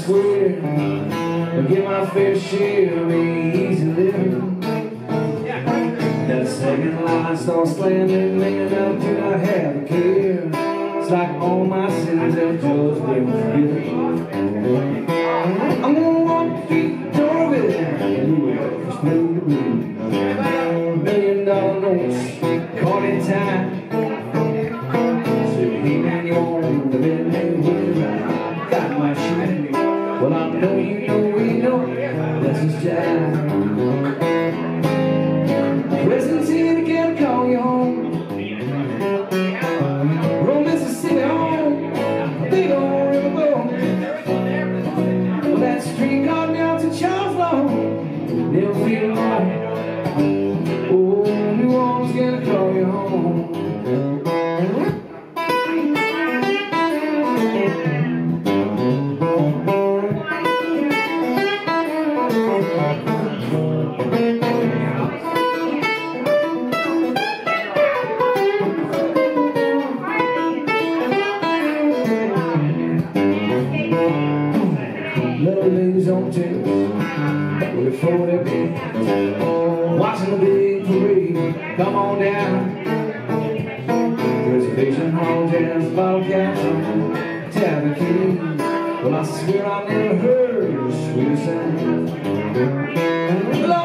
swear I get my fair share of easy living. That second line starts slamming, man, I do not have a care. It's like all my sins have just been forgiven. I'm gonna walk through the door with it, just play the blues. $1 million notes, caught in time. Said, hey man, you want the bed name with I got my shit. Well, I know you know we know that's his job. Presents here to get call you home. Roll Mississippi home, big old riverboat. Well, that street got down to Charles Law. Never feel alone. Oh, New Orleans gonna call you home. Little ladies on tables with a 40 bins, watching the big parade come on down. Reservation hall, jazz, bottle caps on tavern keys. Well, I swear I've never heard a sweeter sound.